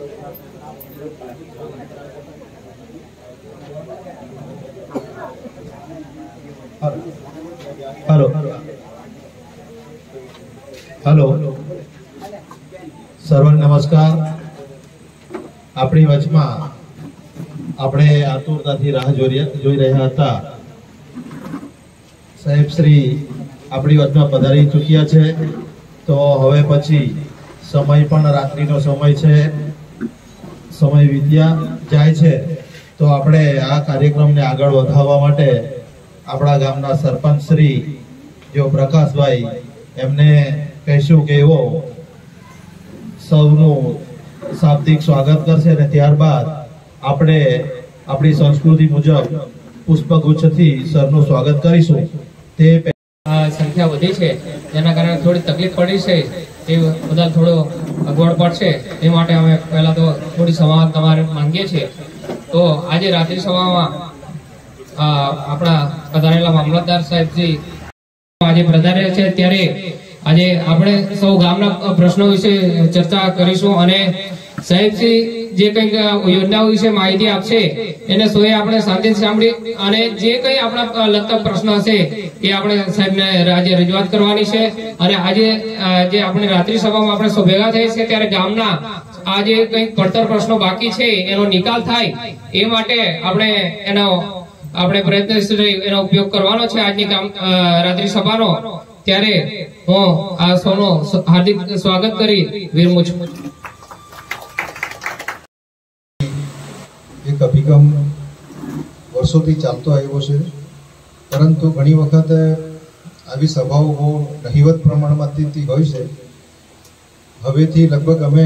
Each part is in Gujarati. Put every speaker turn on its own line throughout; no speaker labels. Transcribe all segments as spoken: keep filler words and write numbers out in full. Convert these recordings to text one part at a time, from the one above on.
हेलो हेलो सर्वन नमस्कार। अपनी वचमा આપણે આતુરતાથી રાહ જોઈ રહ્યા હતા। સાહેબ શ્રી આપણી વચમાં પધારી ચૂક્યા છે, તો હવે પછી સમય પણ રાત્રિનો સમય છે, સમય વીત્યા જાય છે, તો આપણે આ કાર્યક્રમને આગળ વધારવા માટે આપણા ગામના સરપંચ શ્રી જો પ્રકાશભાઈ એમને કહીશું કે એવો સૌનું શાબ્દિક સ્વાગત કરશે અને ત્યારબાદ આપણે આપણી સંસ્કૃતિ મુજબ પુષ્પગુચ્છથી સરનું સ્વાગત કરીશું। તે
સંખ્યા વધી છે જેના કારણે થોડી તકલીફ પડી છે, એ બદલ થોડો અગવડ પડશે, એ માટે અમે પહેલા તો થોડી સભા તમારે માંગીએ છીએ। તો આજે રાત્રિ સભામાં આપણા પધારેલા મામલતદાર સાહેબજી આજે પધાર્યા છે, ત્યારે આજે આપણે સૌ ગામના પ્રશ્નો વિશે ચર્ચા કરીશું અને સાહેબજી જે કંઈક યોજનાઓ વિશે માહિતી આપશે એને સોએ આપણે શાંતિથી સાંભળી અને જે કંઈ આપણા લગતા પ્રશ્નો હશે એ આપણે સાહેબને આજે રજૂઆત કરવાની છે। અને આજે જે આપણે રાત્રિ સભામાં આપણે સૌ ભેગા થઈ છે ત્યારે ગામના આ જે કંઈક પડતર પ્રશ્નો બાકી છે એનો નિકાલ થાય એ માટે આપણે એનો આપણે પ્રયત્નશીલ એનો ઉપયોગ કરવાનો છે આજની કામ રાત્રિ સભાનો। ત્યારે હું આ સૌનો હાર્દિક સ્વાગત કરી વિરમું છું।
એક અભિગમ વર્ષોથી ચાલતો આવ્યો છે, પરંતુ ઘણી વખત આવી સભાઓ બહુ નહિવત પ્રમાણમાં થતી હોય છે। હવેથી લગભગ અમે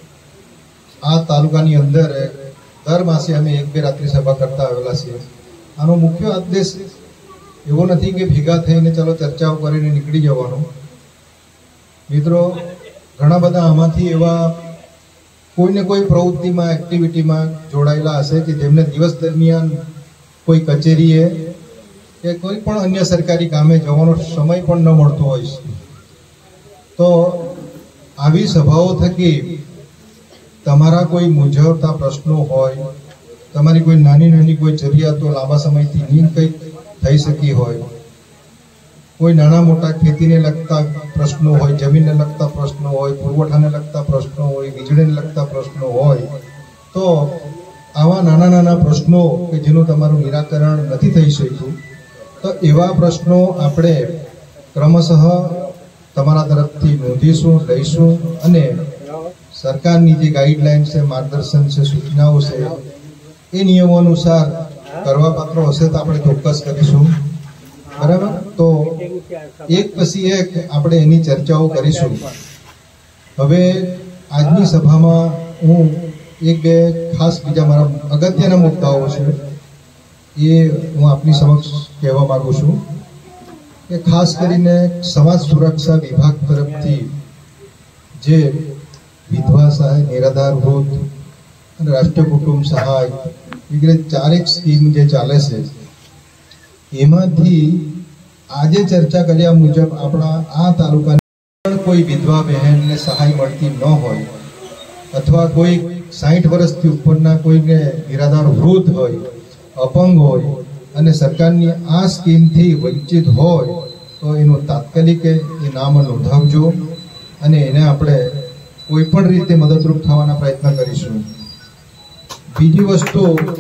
આ તાલુકાની અંદર દર માસે અમે એક બે રાત્રિ સભા કરતા આવેલા છીએ। આનો મુખ્ય ઉદ્દેશ એવો નથી કે ભેગા થઈને ચાલો ચર્ચાઓ કરીને નીકળી જવાનો। મિત્રો, ઘણા બધા આમાંથી એવા કોઈને કોઈ પ્રવૃત્તિમાં એક્ટિવિટીમાં જોડાયેલા હશે કે જેમને દિવસ દરમિયાન કોઈ કચેરીએ કે કોઈ પણ અન્ય સરકારી કામે જવાનો સમય પણ ન મળતો હોય છે। તો આવી સભાઓ થકી તમારા કોઈ મૂંઝવતા પ્રશ્નો હોય, તમારી કોઈ નાની નાની કોઈ જરૂરિયાતો લાંબા સમયથી નહીં કંઈક થઈ શકી હોય, કોઈ નાના મોટા ખેતીને લગતા પ્રશ્નો હોય, જમીનને લગતા પ્રશ્નો હોય, પુરવઠાને લગતા પ્રશ્નો હોય, વીજળીને લગતા પ્રશ્નો હોય, તો આવા નાના નાના પ્રશ્નો કે જેનું તમારું નિરાકરણ નથી થઈ શક્યું, તો એવા પ્રશ્નો આપણે ક્રમશઃ તમારા તરફથી નોંધીશું, લઈશું અને સરકારની જે ગાઈડલાઈન છે, માર્ગદર્શન છે, સૂચનાઓ છે, એ નિયમો અનુસાર કરવા પાત્ર હશે તો આપણે ચોક્કસ કરીશું। બરાબર, તો એક પછી એક આપણે એની ચર્ચાઓ કરીશું। હવે આજની સભામાં હું એક બે ખાસ બીજા મારા અગત્યના મુદ્દાઓ છે એ હું આપની સમક્ષ કહેવા માંગુ છું કે ખાસ કરીને સમાજ સુરક્ષા વિભાગ તરફથી જે વિધવા સહાય, નિરાધાર વૃદ્ધ અને રાષ્ટ્રીય કુટુંબ સહાય વગેરે ચારેક સ્કીમ જે ચાલે છે, એમાંથી આજે ચર્ચા કર્યા મુજબ આપણા આ તાલુકાની કોઈ વિધવા બહેનને સહાય મળતી ન હોય અથવા કોઈ સાઠ વર્ષથી ઉપરના કોઈને નિરાધાર વૃદ્ધ હોય, અપંગ હોય અને સરકારની આ સ્કીમથી વંચિત હોય તો એનું તાત્કાલિક એ નામ નોંધાવજો અને એને આપણે કોઈ પણ રીતે મદદરૂપ થવાના પ્રયત્ન કરીશું। બીજી વસ્તુ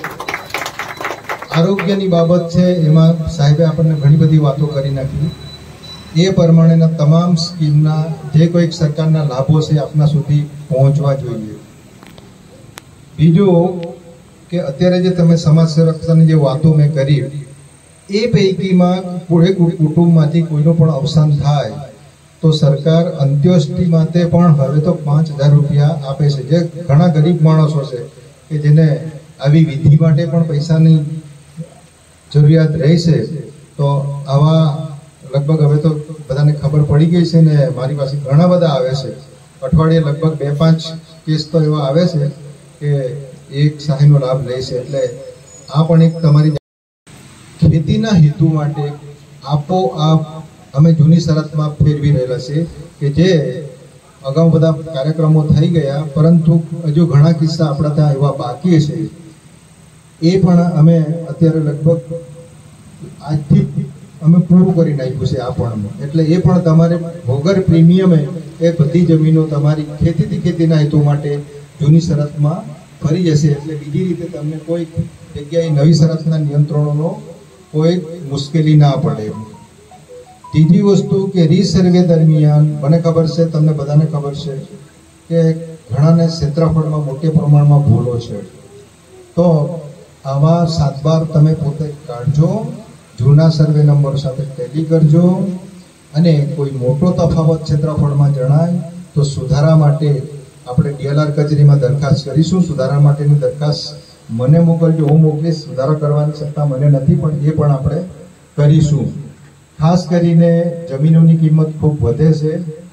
આરોગ્યની બાબત છે, એમાં સાહેબે આપણને ઘણી બધી વાતો કરી નાખી। એ પ્રમાણેના તમામ સ્કીમના જે કોઈક સરકારના લાભો છે આપના સુધી પહોંચવા જોઈએ। બીજું કે અત્યારે જે તમે સમાજ સુરક્ષાની જે વાતો મેં કરી એ પૈકીમાં કોઈ કુટુંબમાંથી કોઈનું પણ અવસાન થાય તો સરકાર અંત્યેષ્ટિ માટે પણ હવે તો પાંચ હજાર રૂપિયા આપે છે। જે ઘણા ગરીબ માણસો છે કે જેને આવી વિધિ માટે પણ પૈસાની જરૂરિયાત રહેશે, તો આવા લગભગ હવે તો બધાને ખબર પડી ગઈ છે ને મારી પાસે ઘણા બધા આવે છે, અઠવાડિયે લગભગ બે પાંચ કેસ તો એવા આવે છે કે એક સહાયનો લાભ લે છે। એટલે આ પણ એક તમારી ખેતીના હેતુ માટે આપોઆપ અમે જૂની શરતમાં ફેરવી રહેલા છે કે જે અગાઉ બધા કાર્યક્રમો થઈ ગયા, પરંતુ હજુ ઘણા કિસ્સા આપણા ત્યાં એવા બાકી છે. એ પણ અમે અત્યારે લગભગ આજથી અમે પૂરું કરી નાખ્યું છે આ પણ. એટલે એ પણ તમારે વગર પ્રીમિયમે એ બધી જમીનો તમારી ખેતીથી ખેતીના હેતુ માટે જૂની શરતમાં ફરી જશે. એટલે બીજી રીતે તમને કોઈ જગ્યાએ નવી શરતના નિયંત્રણોનો કોઈ મુશ્કેલી ના પડે. ત્રીજી વસ્તુ કે રીસર્વે દરમિયાન મને ખબર છે, તમને બધાને ખબર છે કે ઘણાને ક્ષેત્રફળમાં મોટે પ્રમાણમાં ભૂલો છે. તો આવા સાતબાર તમે પોતે કાઢજો, જૂના સર્વે નંબર સાથે ટેલી કરજો, અને કોઈ મોટો તફાવત ક્ષેત્રફળમાં જણાય તો સુધારા માટે આપણે ડીએલઆર કચેરીમાં દરખાસ્ત કરીશું. સુધારા માટેની દરખાસ્ત મને મોકલજો, હું મોકલીશ. સુધારા કરવાની સત્તા મને નથી, પણ એ પણ આપણે કરીશું. ખાસ કરીને જમીનોની કિંમત ખૂબ વધે છે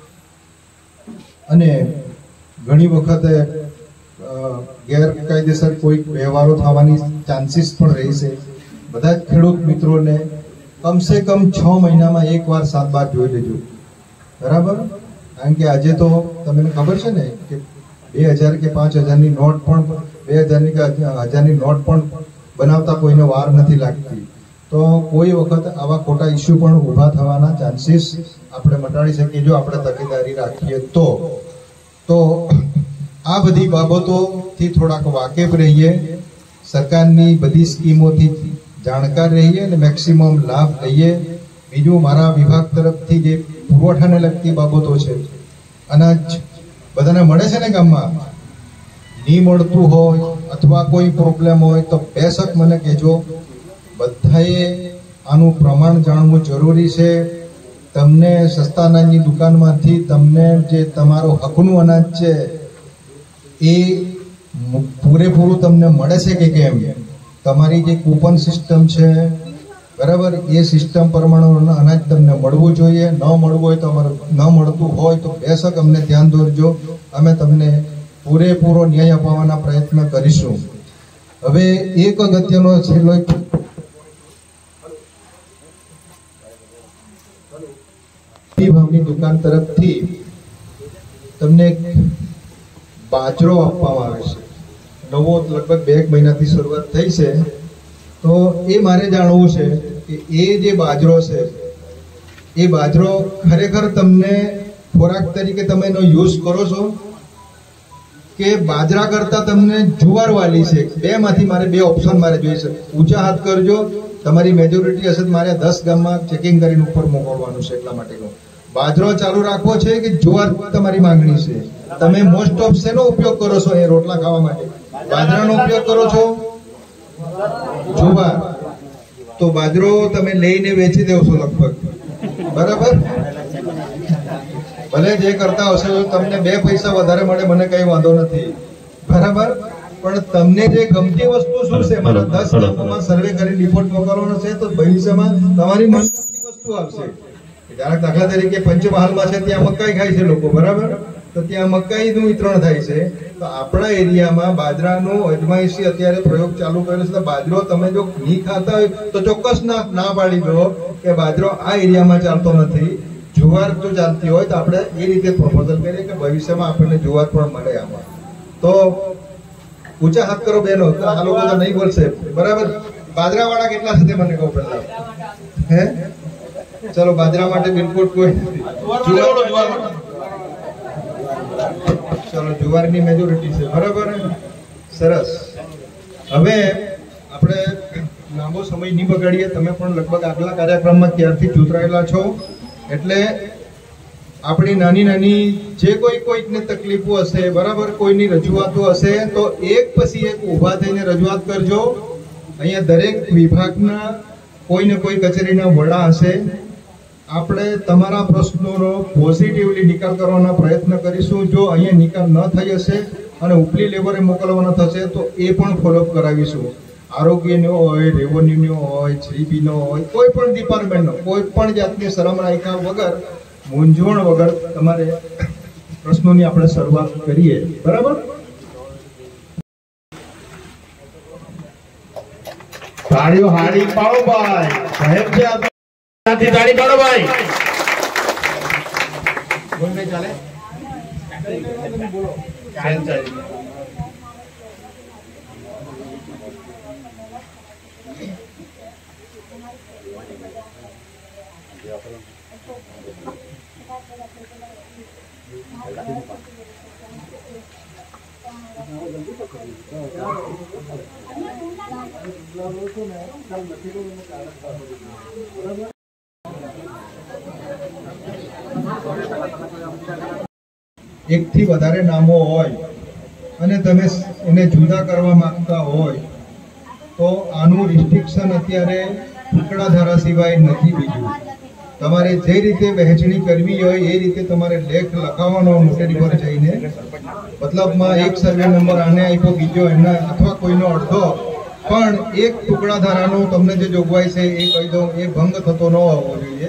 અને ઘણી વખતે ગેરકાયદેસર કોઈ વ્યવહારો થવાની ચાન્સીસ પણ રહી છે. બધા જ ખેડૂત મિત્રોને કમસે કમ છ મહિનામાં એક વાર સાત બાર જોઈ લેજો, બરાબર? કારણ કે આજે તો તમને ખબર છે ને કે બે હજાર કે પાંચ હજારની નોટ પણ બે હજારની કે હજારની નોટ પણ બનાવતા કોઈને વાર નથી લાગતી. તો કોઈ વખત આવા ખોટા ઇસ્યુ પણ ઊભા થવાના ચાન્સીસ આપણે મટાડી શકીએ જો આપણે તકેદારી રાખીએ તો. તો આ બધી બાબતોથી થોડાક વાકેફ રહીએ, સરકારની બધી સ્કીમોથી જાણકાર રહીએ અને મેક્સિમમ લાભ લઈએ. બીજું, મારા વિભાગ તરફથી જે પુરવઠાને લગતી બાબતો છે, અનાજ બધાને મળે છે ને ગામમાં, નહીં મળતું હોય અથવા કોઈ પ્રોબ્લેમ હોય તો બેશક મને કહેજો. બધાએ આનું પ્રમાણ જાણવું જરૂરી છે. તમને સસ્તા અનાજની દુકાનમાંથી તમને જે તમારો હકનું અનાજ છે એ પૂરેપૂરું તમને મળે છે કે કેમ? તમારી જે કૂપન સિસ્ટમ છે, બરાબર, એ સિસ્ટમ પ્રમાણેનું અનાજ તમને મળવું જોઈએ. ન મળવું હોય તો અમારે ન મળતું હોય તો બેશક અમને ધ્યાન દોરજો. અમે તમને પૂરેપૂરો ન્યાય અપાવવાના પ્રયત્ન કરીશું. હવે એક અગત્યનો છેલ્લો ભાવની દુકાન તરફથી તમને બાજરો આપવામાં આવે છે. નવો લગભગ બે એક મહિનાથી શરૂઆત થઈ છે. તો એ મારે જાણવું છે કે એ જે બાજરો છે એ બાજરો ખરેખર તમને ખોરાક તરીકે તમે એનો યુઝ કરો છો કે બાજરા કરતા તમને જુવાર વાલી છે? બે માંથી મારે બે ઓપ્શન મારે જોઈશે. ઊંચા હાથ કરજો. તમારી મેજોરિટી હશે તો મારે દસ ગામમાં ચેકિંગ કરીને ઉપર મોકલવાનું છે. એટલા માટે બાજરો ચાલુ રાખવો છે કે જુવાર તમારી માંગણી છે? તમે મોસ્ટ ઓફ શેનો ઉપયોગ કરો છો એ રોટલા ખાવા માટે? બાજરાનો ઉપયોગ કરો છો? જુવાર. તો બાજરો તમે લઈને વેચી દેવશો લગભગ, બરાબર? ભલે જે કરતા હશે તમને બે પૈસા વધારે મળે, મને કઈ વાંધો નથી, બરાબર? પણ તમને જે ગમતી વસ્તુ શું છે? મારા દસ ગામોમાં સર્વે કરી રિપોર્ટ મોકલવાનો છે તો ભવિષ્યમાં તમારી મનગમતી વસ્તુ આવશે. દાખલા તરીકે પંચમહાલમાં છે, ત્યાં મકાઈ ખાય છે લોકો, બરાબર? તો ત્યાં મકાઈનું વિતરણ થાય છે. તો આપણા એરિયામાં બાજરાનો અજમાઈશી અત્યારે પ્રયોગ ચાલુ કર્યો છે. બાજરો તમે જો નહીં ખાતા હોય તો ચોક્કસ ના ના પાડી દો કે બાજરો આ એરિયામાં ચાલતો નથી. જુવાર જો ચાલતી હોય તો આપણે એ રીતે પ્રપોઝલ કરીએ કે ભવિષ્યમાં આપણને જુવાર પણ મળે આમાં. તો ઊંચા હાથ કરો બેનો, આ લોકો તો નહીં બોલશે, બરાબર? બાજરા વાળા કેટલા છે તે મને કહો પહેલા. હે, ચલો, બાજરા માટે બિલકુલ કોઈ ચલો જુવારની મેજોરિટી છે, બરાબર? સરસ. હવે આપણે લાંબો સમય નહીં બગાડીએ. તમે પણ લગભગ આગલા કાર્યક્રમમાં ક્યારથી જોતરાયેલા છો, એટલે આપણી નાની નાની જે કોઈ કોઈકને તકલીફો હશે, બરાબર, કોઈની રજૂઆતો હશે તો એક પછી એક ઊભા થઈને રજૂઆત કરજો. અહીંયા દરેક વિભાગના કોઈ ને કોઈ કચેરીના વડા હશે. આપણે તમારા પ્રશ્નોનો પોઝિટિવલી નિકાલ કરવાના પ્રયત્ન કરીશું. જો અહીંયા નિકાલ ન થઈ હશે અને ઉપલી લેવલે મોકલવાનો થશે તો એ પણ ફોલોઅપ કરાવીશું. આરોગ્યનો હોય, રેવન્યુનો હોય, જીબીનો હોય, કોઈ પણ ડિપાર્ટમેન્ટનો, કોઈ પણ જાતની શરમ રાખ્યા વગર, મૂંઝવણ વગર તમારે પ્રશ્નોની આપણે શરૂઆત કરીએ, બરાબર?
તાળીઓ હારી પાડો ભાઈ, સાહેબ છે તાળી પાડો ભાઈ. ચાલે
એક થી વધારે નામો હોય અને તમે એને જુદા કરવા માંગતા હોય તો આનું રિસ્ટ્રિક્શન અત્યારે ટુકડા ધારા સિવાય નથી. બીજું તમારે જે રીતે વહેંચણી કરવી હોય એ રીતે તમારે લેખ લખાવવાનો નોટરી પર જઈને, મતલબમાં એક સર્વે નંબર આને આપ્યો, બીજો એના અથવા કોઈનો અડધો, પણ એક ટુકડા ધારાનો તમને જે જોગવાઈ છે એ કહી દો, એ ભંગ થતો ન હોવો જોઈએ.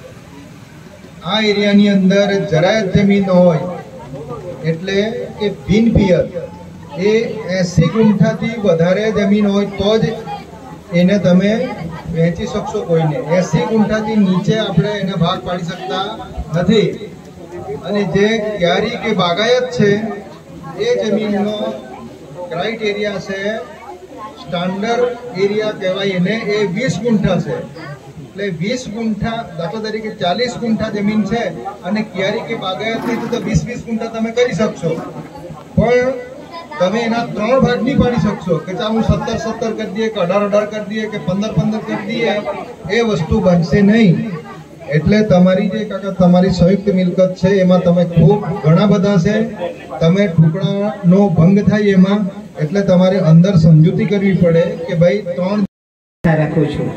આ એરિયાની અંદર જરાય જમીન હોય એટલે કે બિન પિયત એ એસી ગુંઠાથી વધારે જમીન હોય તો જ એને તમે વેચી શકશો. કોઈને એસી ગુંઠાથી નીચે આપણે એને ભાગ પાડી શકતા નથી. અને જે ક્યારી કે બાગાયત છે એ જમીનનો ક્રાઇટેરિયા છે, સ્ટાન્ડર્ડ એરિયા કહેવાય એને, એ વીસ ગુંઠા છે. એટલે વીસ ગુંઠા, દાખલા તરીકે ચાલીસ ગુંઠા જમીન છે અને ક્યારી કે બાગાયતની તો વીસ વીસ ગુંઠા તમે કરી શકશો, પણ તમે એના ત્રણ ભાગ નહીં પાડી શકશો કે ચાલ હું સત્તર સત્તર કરી દઈએ કે અઢાર અઢાર કરી દઈએ કે પંદર પંદર કરી દઈએ. એ વસ્તુ બનશે નહીં. એટલે તમારી જે કાકા તમારી સંયુક્ત મિલકત છે એમાં તમે ખૂબ ઘણા બધા છે, તમે ટુકડાનો ભંગ થાય એમાં, એટલે તમારે અંદર સમજૂતી કરવી પડે કે ભાઈ ત્રણ
રાખું છું.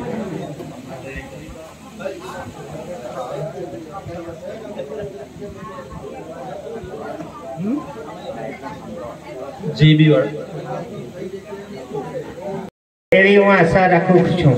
જીબી વાળા
એવી હું આશા રાખું છું.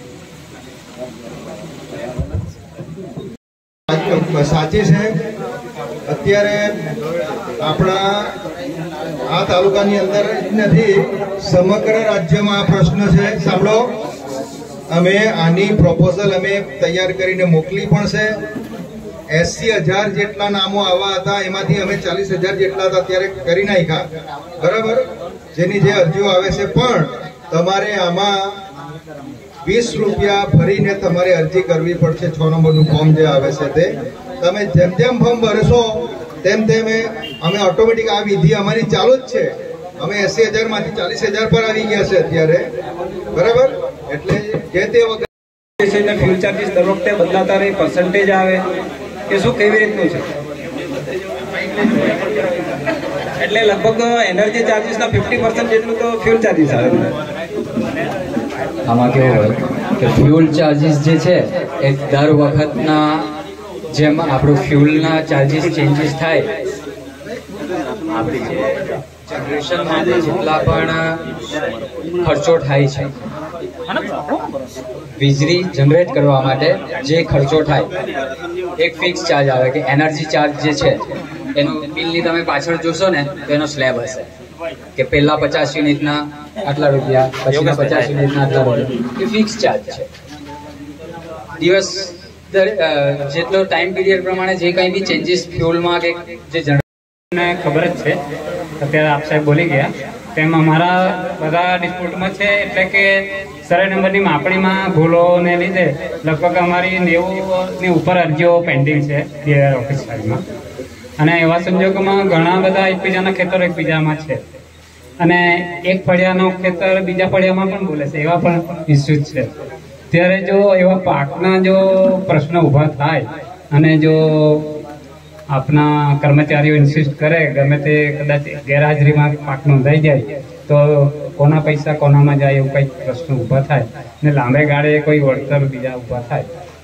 સાચી છે. અત્યારે આપણા આ તાલુકાની અંદર જ નથી, સમગ્ર રાજ્યમાં આ પ્રશ્ન છે. સાંભળો, અમે આની પ્રોપોઝલ અમે તૈયાર કરીને મોકલી પણ છે. એસી હજાર જેટલા નામો આવા હતા, એમાંથી અમે ચાલીસ હજાર જેટલા હતા અત્યારે કરી નાખ્યા, બરાબર, જેની જે અરજીઓ આવે છે. પણ તમારે આમાં વીસ રૂપિયા ભરીને તમારે અરજી કરવી પડશે. છ નંબરનું ફોર્મ જે આવે છે તે તમે જેમ જેમ ફોર્મ ભરશો તેમ તેમ અમે ઓટોમેટિક આ વિધિ અમારી ચાલુ જ છે. અમે એસી હજાર માંથી ચાલીસ હજાર પર આવી ગયા છે અત્યારે, બરાબર. એટલે જે તે વખતે
ફ્યુલ ચાર્જીસ દર વખતે બદલાતા રહે, પર્સન્ટેજ આવે કે શું, કેવી રીતનું છે? એટલે લગભગ એનર્જી ચાર્જીસના ફિફ્ટી પર્સન્ટ જેટલું તો ફ્યુલ ચાર્જીસ આવે.
આમાં કેવું હોય કે ફ્યુલ ચાર્જીસ જે છે એ દર વખતના જેમ આપણું ફ્યુલના ચાર્જીસ ચેન્જીસ થાય, આપણી જે જનરેશન માટે જેટલા પણ ખર્ચો થાય છે, વીજળી જનરેટ કરવા માટે જે ખર્ચો થાય, એક ફિક્સ ચાર્જ આવે કે એનર્જી ચાર્જ જે છે એનું બિલની તમે પાછળ જોશો ને તો એનો સ્લેબ હશે કે પહેલા પચાસ યુનિટના આટલા રૂપિયા, પછીના પચાસ યુનિટના આટલા રૂપિયા. એ ફિક્સ ચાર્જ છે. દિવસ જેટલો ટાઈમ પીરિયડ પ્રમાણે જે કંઈ બી ચેન્જીસ ફ્યુલમાં કે જે
જનરેશનને ખબર જ છે, અત્યારે આપ સાહેબ બોલી ગયા તેમ અમારા બધા ડિસ્પ્યુટમાં છે. એટલે કે સર્વે નંબરની માપણીમાં ભૂલોને લીધે લગભગ અમારી નેવુંની ઉપર અરજીઓ પેન્ડિંગ છે ડીઆર ઓફિસ સાઈડમાં. અને એવા સંજોગોમાં ઘણા બધા એકબીજાના ખેતરો એકબીજામાં છે અને એક ફળિયાનો ખેતર બીજા ફળિયામાં પણ બોલે છે, એવા પણ ઇસ્યુ છે. ત્યારે જો એવા પાકના જો પ્રશ્ન ઊભા થાય અને જો આપના કર્મચારીઓ ઇન્સિસ્ટ કરે, ગમે તે કદાચ ગેરહાજરીમાં પાક નોંધાઈ જાય તો કોના પૈસા કોનામાં જાય એવું કંઈક પ્રશ્ન ઊભા થાય ને લાંબે ગાળે કોઈ વળતર બીજા ઊભા થાય.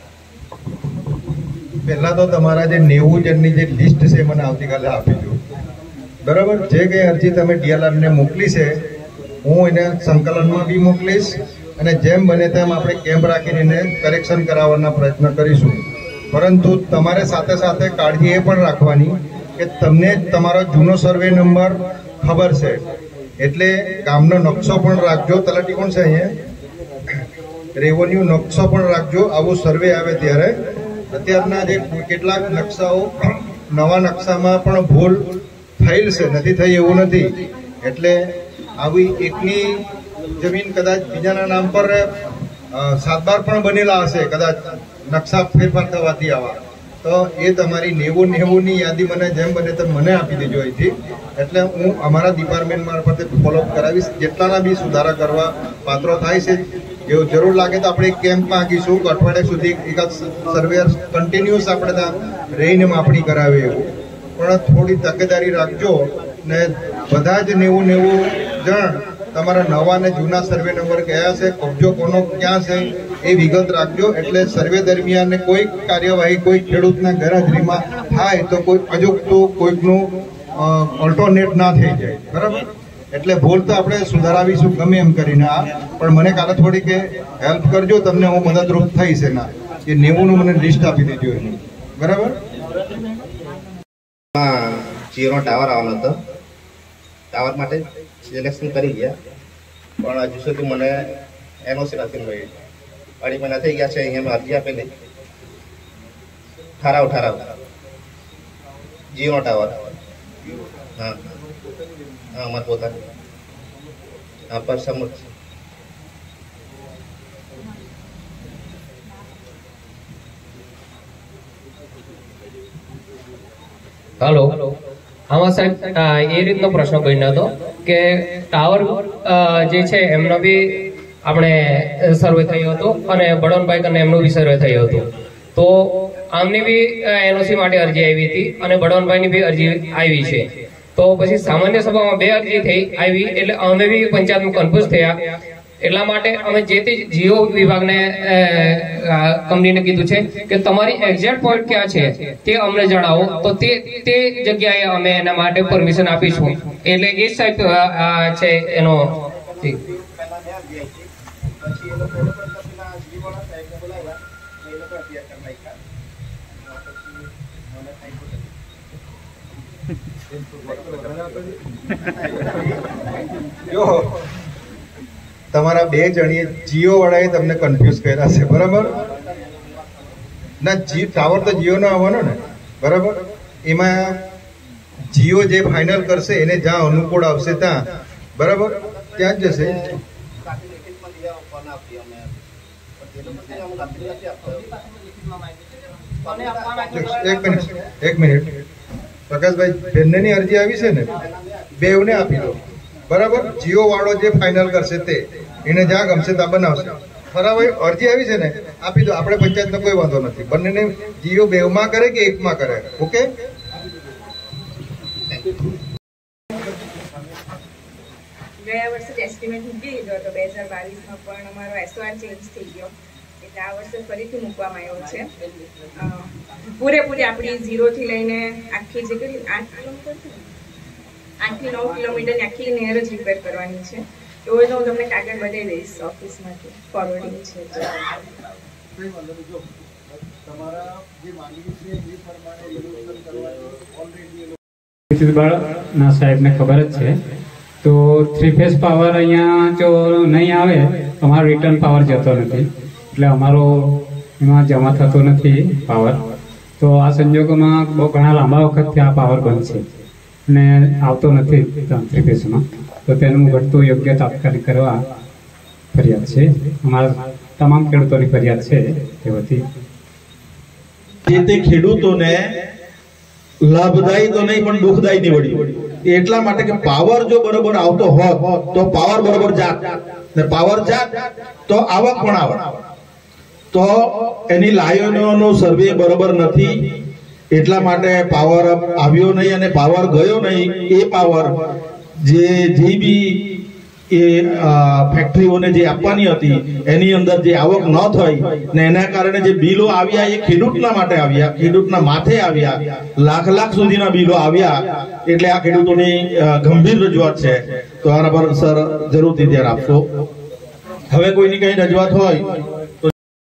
પહેલા તો તમારા જે નેવું જણની જે લિસ્ટ છે મને આવતીકાલે આપી દો, બરાબર. જે કંઈ અરજી તમે ડીએલઆરને મોકલી છે હું એને સંકલનમાં બી મોકલીશ અને જેમ બને તેમ આપણે કેમ્પ રાખીને એને કરેક્શન કરાવવાના પ્રયત્ન કરીશું. પરંતુ તમારે સાથે સાથે કાળજી એ પણ રાખવાની કે તમને તમારો જૂનો સર્વે નંબર ખબર છે, એટલે ગામનો નકશો પણ રાખજો. તલાટી કોણ છે અહીંયા? રેવન્યુ નકશો પણ રાખજો. આવું સર્વે આવે ત્યારે અત્યારના જે કેટલાક નકશાઓ નવા નકશામાં પણ ભૂલ થયેલ છે, નથી થઈ એવું નથી. એટલે આવી એકની જમીન કદાચ બીજાના નામ પર સાતબાર પણ બનેલા હશે, કદાચ નકશા ફેરફાર થવાથી આવા, તો એ તમારી નેવું નેવું ની યાદી મને જેમ બને તેમ મને આપી દેજો અહીંથી. એટલે હું અમારા ડિપાર્ટમેન્ટ મારફતે ફોલોઅપ કરાવીશ. જેટલાના બી સુધારા કરવા પાત્રો થાય છે, જો જરૂર લાગે તો આપણે કેમ્પમાં આવીશું, અઠવાડિયા સુધી એકાદ સર્વેયર કન્ટિન્યુઅસ આપણે ત્યાં રહીને માપણી કરાવે એવું. પણ થોડી તકેદારી રાખજો ને બધા જ નેવું નેવું જણ તમારા નવા ને જૂના સર્વે નંબર કયા છે, કબજો કોનો ક્યાં છે એ વિગત રાખજો. એટલે સર્વે દરમિયાન કોઈ કાર્યવાહી કોઈ ખેડૂતના ગેરહાજરીમાં થાય તો કોઈ અજુગતું કોઈકનું ઓલ્ટરનેટ ના થઈ જાય, બરાબર. એટલે ભૂલ તો આપણે સુધારાવીશું ગમે એમ કરીને. આ પણ મને કાલે થોડીક હેલ્પ કરજો, તમને હું મદદરૂપ થઈશ. એના એ નેવું નું મને લિસ્ટ આપી દેજો એનું, બરાબર.
જીઓનો ટાવર આવવાનો હતો, ટાવર માટે સિલેક્શન કરી ગયા, પણ હજુ સુધી મને એનઓસી નથી મળી. અઢી મહિના થઈ ગયા છે, અહીંયા અરજી આપેલી. ઠરાવ ઠરાવ જીઓનો ટાવર. હા હા અમારે પોતાની હા પર સમુદ્ર.
હાલો, આમાં સાહેબ એ રીતનો પ્રશ્ન બન્યો હતો કે ટાવર જે છે એમનો બી આપણે સર્વે થયો હતો અને બળવંતભાઈ કરીને એમનો બી સર્વે થયો હતો. તો આમની બી એનઓસી માટે અરજી આવી હતી અને બળવંતભાઈની બી અરજી આવી છે. તો પછી સામાન્ય સભામાં બે અરજી થઈ આવી, એટલે અમે બી પંચાયતમાં કન્ફ્યુઝ થયા. એટલા માટે અમે જે તે જીઓ વિભાગને કંપનીને કીધું છે કે તમારી એક્ઝેક્ટ પોઈન્ટ ક્યાં છે તે અમને જણાવો, તો તે તે જગ્યાએ અમે એના માટે પરમિશન આપીશું. એટલે એ સાહેબ છે એનો.
જો તમારા બે જણીએ જીઓ વાળાએ તમને કન્ફ્યુઝ કર્યા છે, બરાબર. ના જી ટાવર તો જીઓ નો આવવાનો ને, બરાબર. એમાં જીઓ જે ફાઇનલ કરશે એને જ્યાં અનુકૂળ આવશે ત્યાં, બરાબર, ત્યાં જ જશે. એક મિનિટ એક મિનિટ પ્રકાશભાઈ, બંનેની અરજી આવી છે ને, બેવને આપી દો, બરાબર. જીઓ વાળો જે ફાઇનલ કરશે તે એને જ્યાં ગમશે ત્યાં બનાવશે, બરાબર. અરજી આવી છે ને, આપી દો. આપણે પંચાયતનો કોઈ વાંધો નથી. બંનેને જીઓ બેવમાં કરે કે એકમાં કરે, ઓકે.
ગયા વર્ષે એસ્ટિમેટ મૂકી દીધો હતો બે હજાર બાવીસમાં, પણ અમારો એસઓઆર ચેન્જ થઈ ગયો એટલે આ વર્ષે ફરીથી મૂકવામાં આવ્યો છે. પૂરેપૂરી આપણી ઝીરોથી લઈને આખી જે કરી આઠ કિલોમીટર આઠથી નવ કિલોમીટરની આખી નહેર જ રિપેર કરવાની છે. એવું તો હું તમને કાગળ બતાવી દઈશ ઓફિસમાંથી, ફોરવર્ડિંગ છે.
ના સાહેબને ખબર જ છે. તો થ્રી ફેઝ પાવર અહીંયા જો નહીં આવે અમારો રિટર્ન પાવર જતો નથી, એટલે અમારો એમાં જમા થતો નથી પાવર. તો આ સંજોગોમાં બહુ ઘણા લાંબા વખતથી આ પાવર બંધ છે અને આવતો નથી થ્રી ફેઝમાં. તો તેનું ઘટતું યોગ્ય તાત્કાલિક કરવા ફરિયાદ છે. અમારા તમામ ખેડૂતોની ફરિયાદ છે. તે બધી
જે તે ખેડૂતોને લાભદાયી તો નહીં પણ દુઃખદાયી નીવડી. એટલા માટે કે પાવર જો બરોબર આવતો હોત તો પાવર બરોબર જાત, ને પાવર જાત તો આવક પણ આવત. તો એની લાઈનોનો સર્વે બરોબર નથી, એટલા માટે પાવર આવ્યો નહીં અને પાવર ગયો નહીં. એ પાવર જે જે બી એ ફેક્ટરીઓને જે આપવાની હતી એની અંદર જે આવક ન થઈ ને એના કારણે જે બિલો આવ્યા એ ખેડૂતના માટે આવ્યા, ખેડૂતના માથે આવ્યા, લાખ લાખ સુધીના બિલો આવ્યા. એટલે આ ખેડૂતોની ગંભીર રજૂઆત છે. તો આના પર સર જરૂરથી ધ્યાન આપશો. હવે કોઈની કઈ રજૂઆત હોય તો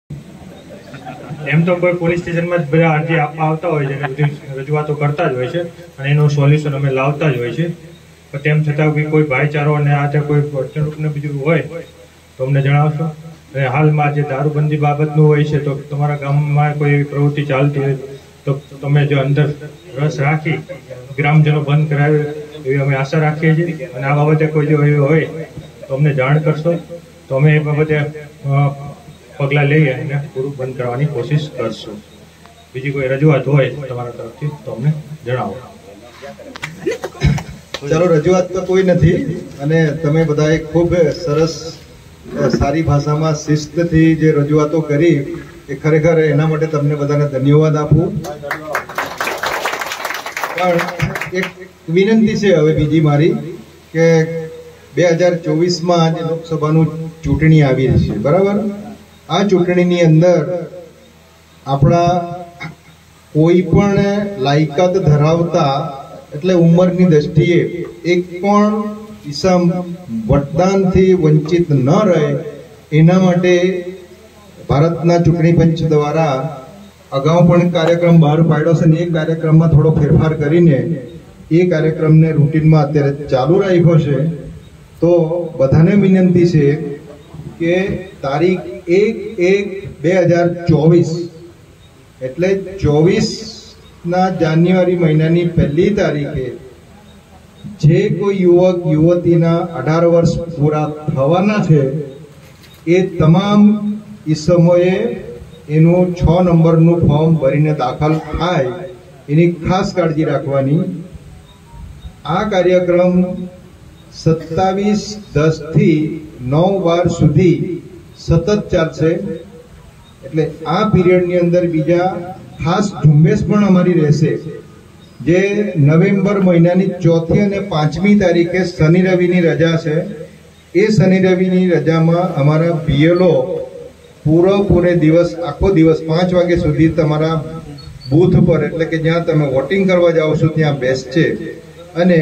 એમ તો કોઈ પોલીસ સ્ટેશનમાં જ બધા અરજી આપવા આવતા હોય છે અને બધી રજૂઆતો કરતા જ હોય છે અને એનું સોલ્યુશન અમે લાવતા જ હોય છે. પણ તેમ છતાં બી કોઈ ભાઈચારો અને આ કોઈ વર્તણૂકને બીજું હોય તો અમને જણાવશો. અને હાલમાં જે દારૂબંધી બાબતનું હોય છે તો તમારા ગામમાં કોઈ એવી પ્રવૃત્તિ ચાલતી હોય તો તમે જો અંદર રસ રાખી ગ્રામજનો બંધ કરાવે એવી અમે આશા રાખીએ છીએ, અને આ બાબતે કોઈ જો એવું હોય તો અમને જાણ કરશો તો અમે એ બાબતે પગલાં લઈ અને પૂરું બંધ કરવાની કોશિશ કરશું. બીજી કોઈ રજૂઆત હોય તમારા તરફથી તો અમને જણાવો.
ચાલો, રજૂઆત તો કોઈ નથી, અને તમે બધાએ ખૂબ સરસ સારી ભાષામાં શિસ્તથી જે રજૂઆતો કરી એ ખરેખર એના માટે તમને બધાને ધન્યવાદ આપું. પણ એક વિનંતી છે હવે બીજી મારી, કે બે હજાર ચોવીસમાં આજે લોકસભાનું ચૂંટણી આવી રહી છે, બરાબર? આ ચૂંટણીની અંદર આપણા કોઈ પણ લાયકાત ધરાવતા એટલે ઉંમરની દ્રષ્ટિએ એક પણ ઇસમ મતદાનથી વંચિત ન રહે એના માટે ભારતના ચૂંટણી પંચ દ્વારા અગાઉ પણ કાર્યક્રમ બહાર પાડ્યો છે, અને એ કાર્યક્રમમાં થોડો ફેરફાર કરીને એ કાર્યક્રમને રૂટીનમાં અત્યારે ચાલુ રાખ્યો છે. તો બધાને વિનંતી છે કે તારીખ એક એક બે હજાર ચોવીસ એટલે ચોવીસ ના જાન્યુઆરી મહિનાની પહેલી તારીખે જે કોઈ યુવક યુવતીના અઢાર વર્ષ પૂરા થવાના છે એ તમામ ઈસમોએ એનું છ નંબરનું ફોર્મ ભરીને દાખલ થાય એની ખાસ કાળજી રાખવાની. આ કાર્યક્રમ સત્તાવીસ દસ થી નવ બાર સુધી સતત ચાલશે. એટલે આ પીરિયડની અંદર બીજા ખાસ ઝુંબેશ પણ અમારી રહેશે, જે નવેમ્બર મહિનાની ચોથી અને પાંચમી તારીખે શનિ રવિની રજા છે. એ શનિ રવિની રજામાં અમારા બીએલઓ પૂરેપૂરે દિવસ આખો દિવસ પાંચ વાગ્યા સુધી તમારા બૂથ પર એટલે કે જ્યાં તમે વોટિંગ કરવા જાઓ છો ત્યાં બેસશે. અને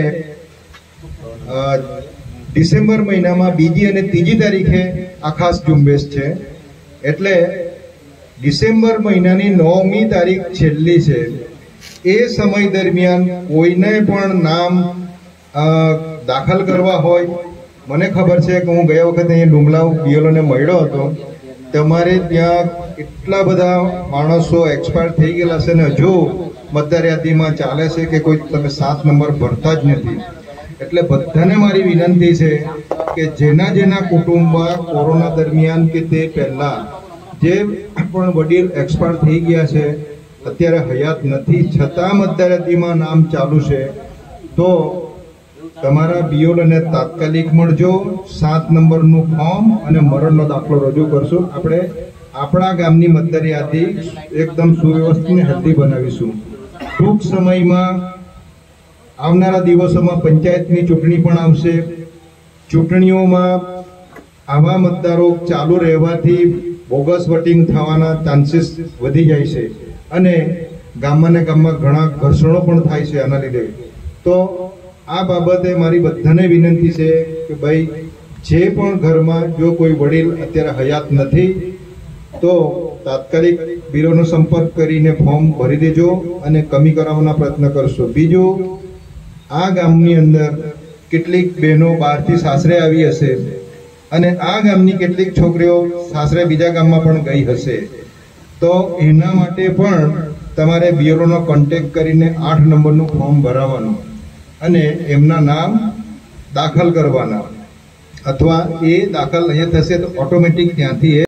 ડિસેમ્બર મહિનામાં બીજી અને ત્રીજી તારીખે આ ખાસ ઝુંબેશ છે. એટલે ડિસેમ્બર મહિનાની નવમી તારીખ છેલ્લી છે. એ સમય દરમિયાન કોઈને પણ નામ દાખલ કરવા હોય, મને ખબર છે કે હું ગયા વખતે અહીંયા ડુમલાવ બીએલઓને મળ્યો હતો, તમારે ત્યાં એટલા બધા માણસો એક્સપાયર થઈ ગયેલા છે ને હજુ મતદાર યાદીમાં ચાલે છે કે કોઈ તમે સાત નંબર ભરતા જ નથી. એટલે બધાને મારી વિનંતી છે કે જેના જેના કુટુંબમાં કોરોના દરમિયાન કે તે પહેલા જે પણ વડીલ એક્સપાયર થઈ ગયા છે, અત્યારે હયાત નથી, છતાં મતદાર યાદીમાં નામ ચાલુ છે, તો તમારા બીઓલને તાત્કાલિક મળજો, સાત નંબરનું ફોર્મ અને મરણનો દાખલો રજૂ કરશો. આપણે આપણા ગામની મતદાર યાદી એકદમ સુવ્યવસ્થિત હલ્દી બનાવીશું. ટૂંક સમયમાં આવનારા દિવસોમાં પંચાયતની ચૂંટણી પણ આવશે. ચૂંટણીઓમાં આવા મતદારો ચાલુ રહેવાથી બોગસ વોટિંગ થવાના ચાન્સીસ વધી જાય છે, અને ગામમાં ને ગામમાં ઘણા ઘર્ષણો પણ થાય છે આના લીધે. તો આ બાબતે મારી બધાને વિનંતી છે કે ભાઈ જે પણ ઘરમાં જો કોઈ વડીલ અત્યારે હયાત નથી તો તાત્કાલિક બીઓનો સંપર્ક કરીને ફોર્મ ભરી દેજો અને કમી કરાવવાના પ્રયત્ન કરશો. બીજું, આ ગામની અંદર કેટલીક બહેનો બહારથી સાસરે આવી હશે, અને આ ગામની કેટલીક છોકરીઓ સાસરે બીજા ગામમાં પણ ગઈ હશે, તો એના માટે પણ તમારે બીઓનો કોન્ટેક્ટ કરીને આઠ નંબરનું ફોર્મ ભરાવવાનું અને એમના નામ દાખલ કરવાના, અથવા એ દાખલ અહીંયા થશે તો ઓટોમેટિક ત્યાંથી